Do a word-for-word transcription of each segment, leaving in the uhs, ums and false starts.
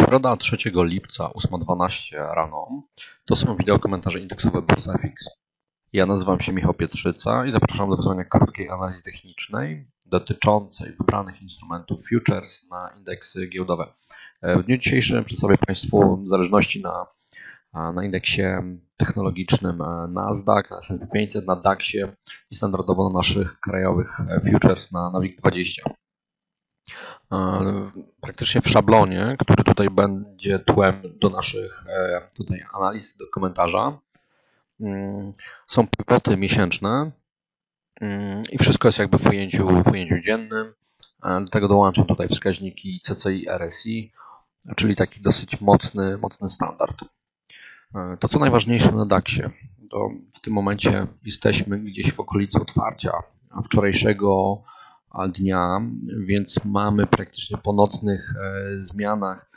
Środa trzeciego lipca, ósma dwanaście rano. To są wideo komentarze indeksowe BoursaFX. Ja nazywam się Michał Pietrzyca i zapraszam do wysłania krótkiej analizy technicznej dotyczącej wybranych instrumentów futures na indeksy giełdowe. W dniu dzisiejszym przedstawię Państwu w zależności na, na indeksie technologicznym Nasdaq, na S and P pięćset, na DAXie i standardowo na naszych krajowych futures na, na WIG dwadzieścia. Praktycznie w szablonie, który tutaj będzie tłem do naszych tutaj analiz, do komentarza, są pivoty miesięczne i wszystko jest jakby w ujęciu, w ujęciu dziennym. Do tego dołączam tutaj wskaźniki C C I, R S I, czyli taki dosyć mocny, mocny standard. To co najważniejsze na DAXie, to w tym momencie jesteśmy gdzieś w okolicy otwarcia wczorajszego dnia, więc mamy praktycznie po nocnych zmianach,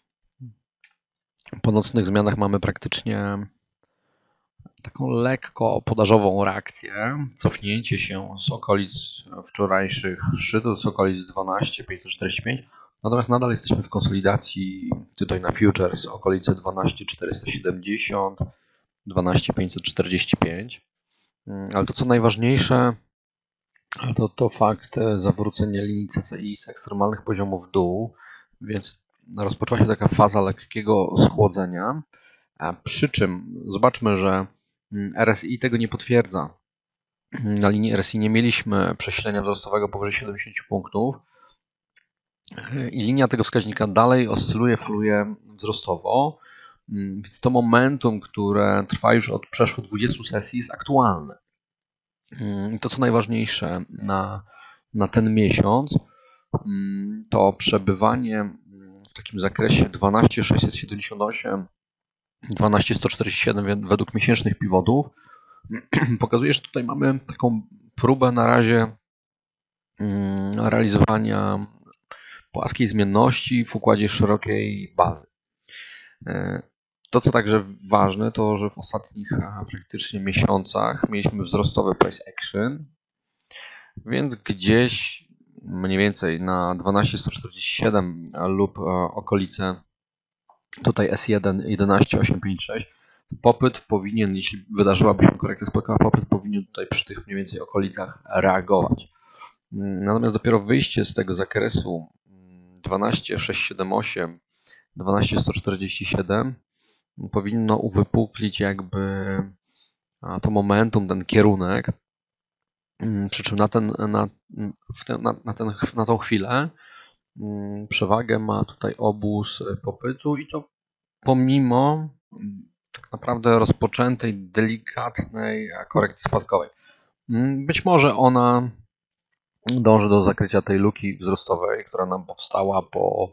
po nocnych zmianach mamy praktycznie taką lekko podażową reakcję, cofnięcie się z okolic wczorajszych szczytów, z okolic dwanaście pięćset czterdzieści pięć, natomiast nadal jesteśmy w konsolidacji tutaj na futures okolice dwanaście czterysta siedemdziesiąt, dwanaście pięćset czterdzieści pięć, ale to co najważniejsze, to, to fakt zawrócenia linii C C I z ekstremalnych poziomów w dół, więc rozpoczęła się taka faza lekkiego schłodzenia, przy czym zobaczmy, że R S I tego nie potwierdza. Na linii R S I nie mieliśmy przesilenia wzrostowego powyżej siedemdziesięciu punktów i linia tego wskaźnika dalej oscyluje, faluje wzrostowo, więc to momentum, które trwa już od przeszło dwudziestu sesji, jest aktualne. I to co najważniejsze na, na ten miesiąc, to przebywanie w takim zakresie dwanaście sześćset siedemdziesiąt osiem, dwanaście sto czterdzieści siedem według miesięcznych pivotów pokazuje, że tutaj mamy taką próbę na razie realizowania płaskiej zmienności w układzie szerokiej bazy. To, co także ważne, to że w ostatnich praktycznie miesiącach mieliśmy wzrostowy price action, więc gdzieś mniej więcej na dwanaście sto czterdzieści siedem lub okolice tutaj S jeden jedenaście osiemset pięćdziesiąt sześć popyt powinien, jeśli wydarzyłaby się korekta spadkowa, popyt powinien tutaj przy tych mniej więcej okolicach reagować. Natomiast dopiero wyjście z tego zakresu dwanaście sześćset siedemdziesiąt osiem, dwanaście sto czterdzieści siedem powinno uwypuklić jakby to momentum, ten kierunek, przy czym na, ten, na, ten, na, na, ten, na tą chwilę przewagę ma tutaj obóz popytu i to pomimo tak naprawdę rozpoczętej delikatnej korekty spadkowej. Być może ona dąży do zakrycia tej luki wzrostowej, która nam powstała po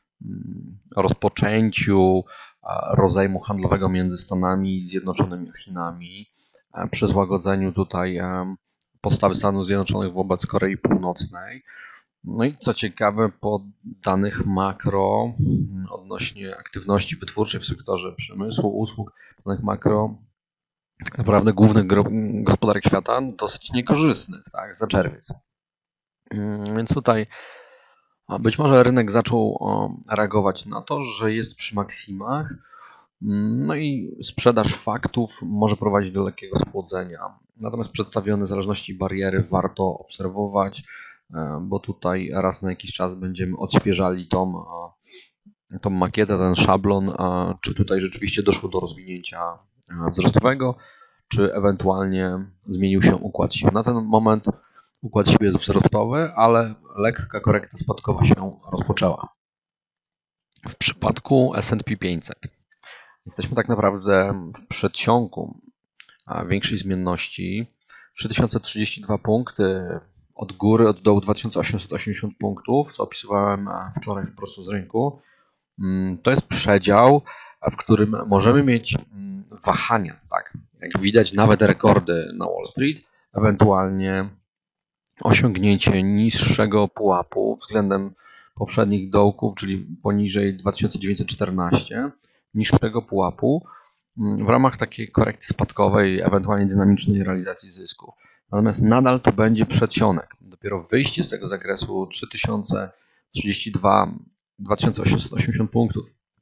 rozpoczęciu rozejmu handlowego między Stanami Zjednoczonymi a Chinami, przy złagodzeniu tutaj postawy Stanów Zjednoczonych wobec Korei Północnej. No i co ciekawe, po danych makro odnośnie aktywności wytwórczej w sektorze przemysłu, usług, danych makro tak naprawdę głównych gospodarek świata dosyć niekorzystnych, tak, za czerwiec. Więc tutaj być może rynek zaczął reagować na to, że jest przy maksimach, no i sprzedaż faktów może prowadzić do lekkiego schłodzenia. Natomiast przedstawione zależności bariery warto obserwować, bo tutaj raz na jakiś czas będziemy odświeżali tą, tą makietę, ten szablon, czy tutaj rzeczywiście doszło do rozwinięcia wzrostowego, czy ewentualnie zmienił się układ sił. Na ten moment układ sił jest wzrostowy, ale lekka korekta spadkowa się rozpoczęła. W przypadku S and P pięćset jesteśmy tak naprawdę w przedsionku większej zmienności. trzy tysiące trzydzieści dwa punkty od góry, od dołu dwa tysiące osiemset osiemdziesiąt punktów, co opisywałem wczoraj wprost z rynku. To jest przedział, w którym możemy mieć wahania, tak? Jak widać nawet rekordy na Wall Street, ewentualnie osiągnięcie niższego pułapu względem poprzednich dołków, czyli poniżej dwa tysiące dziewięćset czternaście, niższego pułapu w ramach takiej korekty spadkowej, ewentualnie dynamicznej realizacji zysków. Natomiast nadal to będzie przedsionek. Dopiero wyjście z tego zakresu trzy tysiące trzydzieści dwa, dwa tysiące osiemset osiemdziesiąt punktów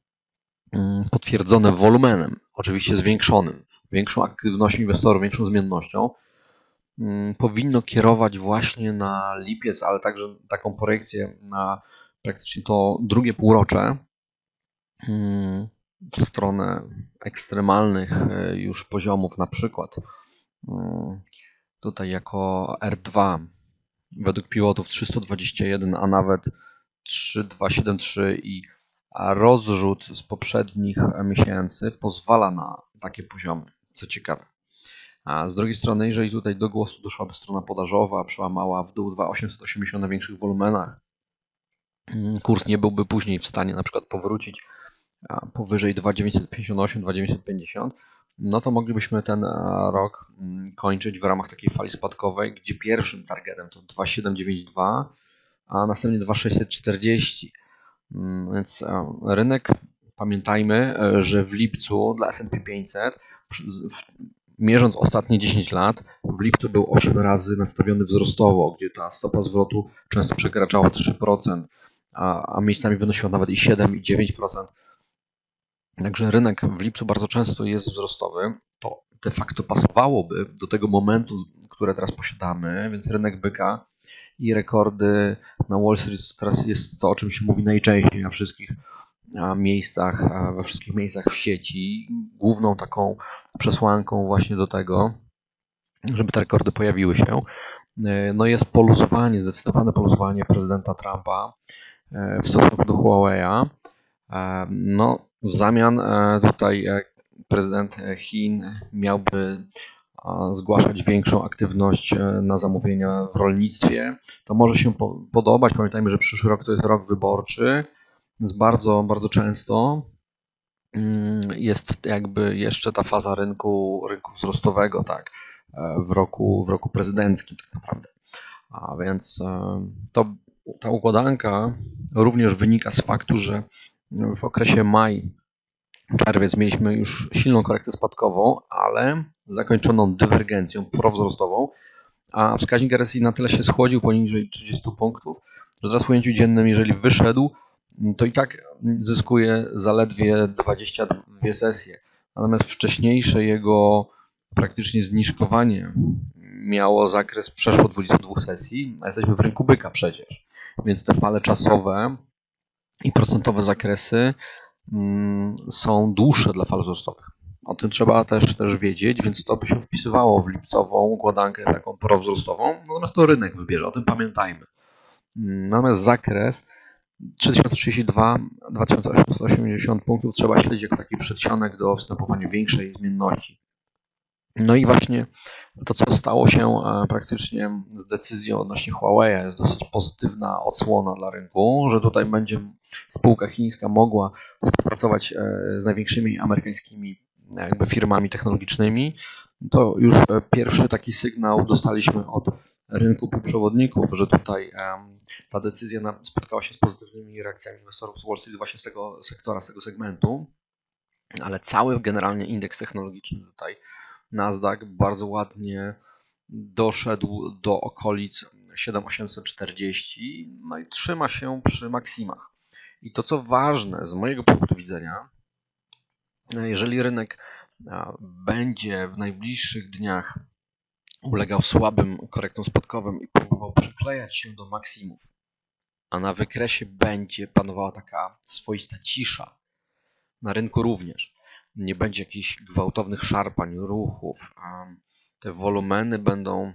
potwierdzone wolumenem, oczywiście zwiększonym, większą aktywnością inwestorów, większą zmiennością, powinno kierować właśnie na lipiec, ale także taką projekcję na praktycznie to drugie półrocze w stronę ekstremalnych już poziomów, na przykład tutaj jako R dwa według pivotów trzysta dwadzieścia jeden, a nawet trzy dwa siedem trzy i rozrzut z poprzednich miesięcy pozwala na takie poziomy, co ciekawe. A z drugiej strony, jeżeli tutaj do głosu doszłaby strona podażowa, przełamała w dół dwa tysiące osiemset osiemdziesiąt na większych wolumenach, kurs nie byłby później w stanie na przykład powrócić powyżej dwa tysiące dziewięćset pięćdziesiąt osiem do dwa tysiące dziewięćset pięćdziesiąt, no to moglibyśmy ten rok kończyć w ramach takiej fali spadkowej, gdzie pierwszym targetem to dwa tysiące siedemset dziewięćdziesiąt dwa, a następnie dwa tysiące sześćset czterdzieści. Więc rynek, pamiętajmy, że w lipcu dla S and P pięćset, mierząc ostatnie dziesięć lat, w lipcu był osiem razy nastawiony wzrostowo, gdzie ta stopa zwrotu często przekraczała trzy procent, a, a miejscami wynosiła nawet i siedem i dziewięć procent. Także rynek w lipcu bardzo często jest wzrostowy. To de facto pasowałoby do tego momentu, które teraz posiadamy, więc rynek byka i rekordy na Wall Street teraz jest to, o czym się mówi najczęściej na wszystkich miejscach, we wszystkich miejscach w sieci. Główną taką przesłanką właśnie do tego, żeby te rekordy pojawiły się, no jest poluzowanie, zdecydowane poluzowanie prezydenta Trumpa w stosunku do Huawei'a. No, w zamian tutaj prezydent Chin miałby zgłaszać większą aktywność na zamówienia w rolnictwie. To może się podobać. Pamiętajmy, że przyszły rok to jest rok wyborczy, więc bardzo, bardzo często jest jakby jeszcze ta faza rynku, rynku wzrostowego, tak, w roku, w roku prezydenckim tak naprawdę. A więc to, ta układanka również wynika z faktu, że w okresie maj, czerwiec mieliśmy już silną korektę spadkową, ale zakończoną dywergencją prowzrostową, a wskaźnik R S I na tyle się schłodził poniżej trzydziestu punktów, że teraz w ujęciu dziennym, jeżeli wyszedł, to i tak zyskuje zaledwie dwadzieścia dwie sesje. Natomiast wcześniejsze jego praktycznie zniżkowanie miało zakres przeszło dwudziestu dwóch sesji, a jesteśmy w rynku byka przecież. Więc te fale czasowe i procentowe zakresy są dłuższe dla fal wzrostowych. O tym trzeba też, też wiedzieć, więc to by się wpisywało w lipcową układankę taką prowzrostową, natomiast to rynek wybierze, o tym pamiętajmy. Natomiast zakres trzy tysiące trzydzieści dwa do dwa tysiące osiemset osiemdziesiąt punktów trzeba śledzić jako taki przedsionek do wstępowania większej zmienności. No i właśnie to, co stało się praktycznie z decyzją odnośnie Huawei, jest dosyć pozytywna odsłona dla rynku, że tutaj będzie spółka chińska mogła współpracować z największymi amerykańskimi jakby firmami technologicznymi. To już pierwszy taki sygnał dostaliśmy od rynku półprzewodników, że tutaj ta decyzja spotkała się z pozytywnymi reakcjami inwestorów z Wall Street właśnie z tego sektora, z tego segmentu, ale cały generalnie indeks technologiczny tutaj Nasdaq bardzo ładnie doszedł do okolic siedem tysięcy osiemset czterdzieści, no i trzyma się przy maksimach. I to, co ważne z mojego punktu widzenia, jeżeli rynek będzie w najbliższych dniach ulegał słabym korektom spadkowym i próbował przyklejać się do maksimów, a na wykresie będzie panowała taka swoista cisza, na rynku również, nie będzie jakichś gwałtownych szarpań, ruchów, te wolumeny będą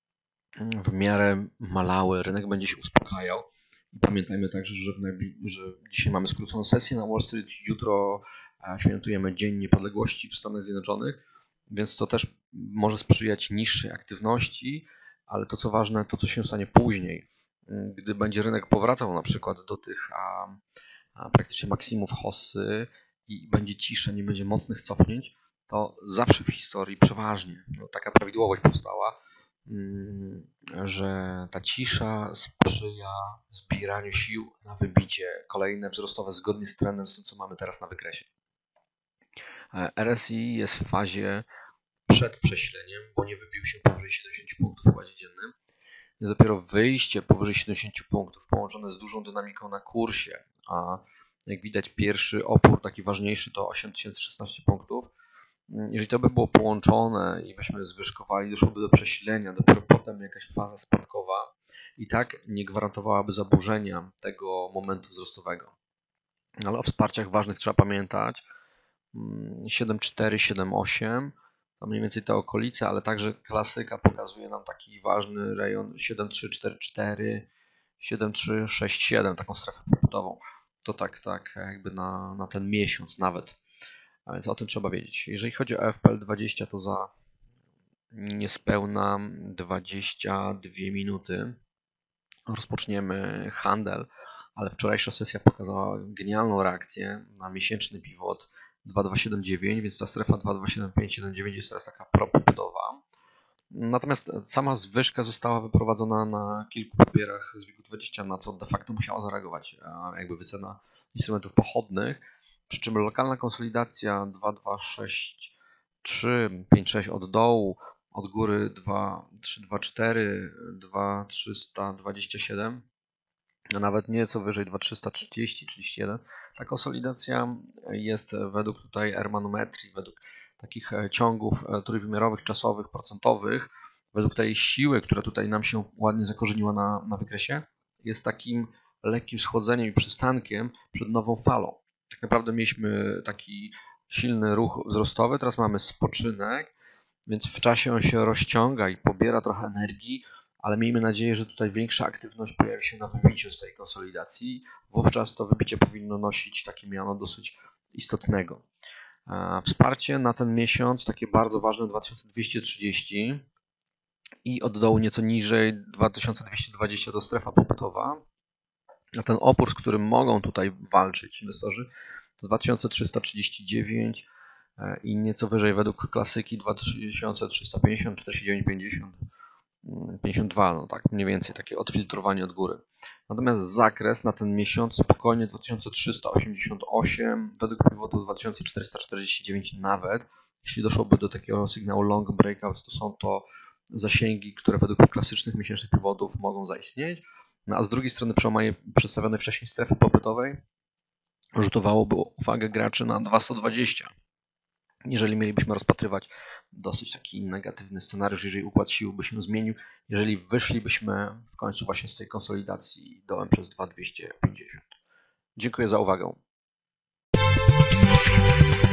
w miarę malały, rynek będzie się uspokajał. I pamiętajmy także, że, w najbli- że dzisiaj mamy skróconą sesję na Wall Street, jutro świętujemy Dzień Niepodległości w Stanach Zjednoczonych, więc to też może sprzyjać niższej aktywności, ale to co ważne, to co się stanie później, gdy będzie rynek powracał na przykład do tych a, a praktycznie maksimów hossy i będzie cisza, nie będzie mocnych cofnięć, to zawsze w historii przeważnie no, taka prawidłowość powstała, że ta cisza sprzyja zbieraniu sił na wybicie kolejne wzrostowe zgodnie z trendem, z tym co mamy teraz na wykresie. R S I jest w fazie przed prześleniem, bo nie wybił się powyżej siedemdziesięciu punktów w układzie dziennym. Jest dopiero wyjście powyżej siedemdziesięciu punktów połączone z dużą dynamiką na kursie, a Jak widać, pierwszy opór, taki ważniejszy, to osiem tysięcy szesnaście punktów. Jeżeli to by było połączone i byśmy zwyżkowali, doszłoby do przesilenia, dopiero potem jakaś faza spadkowa i tak nie gwarantowałaby zaburzenia tego momentu wzrostowego. Ale o wsparciach ważnych trzeba pamiętać. siedem cztery, siedem osiem, to mniej więcej te okolice, ale także klasyka pokazuje nam taki ważny rejon siedem trzy cztery cztery, siedem trzy sześć siedem, taką strefę popytową. To tak, tak jakby na, na ten miesiąc nawet. A więc o tym trzeba wiedzieć. Jeżeli chodzi o F P L dwadzieścia, to za niespełna dwadzieścia dwie minuty rozpoczniemy handel, ale wczorajsza sesja pokazała genialną reakcję na miesięczny pivot dwa dwa siedem dziewięć, więc ta strefa dwa dwa siedem pięć siedem dziewięć jest teraz taka propytowa. Natomiast sama zwyżka została wyprowadzona na kilku papierach z WIG dwadzieścia, na co de facto musiała zareagować jakby wycena instrumentów pochodnych, przy czym lokalna konsolidacja dwa dwa sześć trzy pięć sześć od dołu, od góry dwa trzy dwa cztery, dwa trzysta dwadzieścia siedem, a nawet nieco wyżej dwa trzysta trzydzieści trzydzieści jeden. Ta konsolidacja jest według tutaj ermanometrii, według takich ciągów trójwymiarowych, czasowych, procentowych, według tej siły, która tutaj nam się ładnie zakorzeniła na, na wykresie, jest takim lekkim schodzeniem i przystankiem przed nową falą. Tak naprawdę mieliśmy taki silny ruch wzrostowy, teraz mamy spoczynek, więc w czasie on się rozciąga i pobiera trochę energii, ale miejmy nadzieję, że tutaj większa aktywność pojawi się na wybiciu z tej konsolidacji. Wówczas to wybicie powinno nosić takie miano dosyć istotnego. Wsparcie na ten miesiąc, takie bardzo ważne, dwa tysiące dwieście trzydzieści i od dołu nieco niżej dwa tysiące dwieście dwadzieścia to strefa popytowa. A ten opór, z którym mogą tutaj walczyć inwestorzy, to dwa tysiące trzysta trzydzieści dziewięć i nieco wyżej według klasyki dwa tysiące trzysta pięćdziesiąt, czterdzieści dziewięć pięćdziesiąt, pięćdziesiąt dwa, no tak mniej więcej, takie odfiltrowanie od góry. Natomiast zakres na ten miesiąc spokojnie dwa tysiące trzysta osiemdziesiąt osiem, według pivotu dwa tysiące czterysta czterdzieści dziewięć nawet. Jeśli doszłoby do takiego sygnału long breakout, to są to zasięgi, które według klasycznych miesięcznych pivotów mogą zaistnieć. No a z drugiej strony przełamanie przedstawionej wcześniej strefy popytowej rzutowałoby uwagę graczy na dwa sto dwadzieścia. Jeżeli mielibyśmy rozpatrywać dosyć taki negatywny scenariusz, jeżeli układ sił by się zmienił, jeżeli wyszlibyśmy w końcu właśnie z tej konsolidacji dołem przez dwa dwieście pięćdziesiąt. Dziękuję za uwagę.